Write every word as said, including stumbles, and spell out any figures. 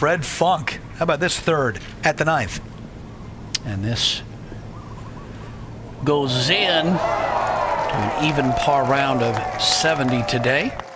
Fred Funk. How about this third at the ninth? And this goes in to an even par round of seventy today.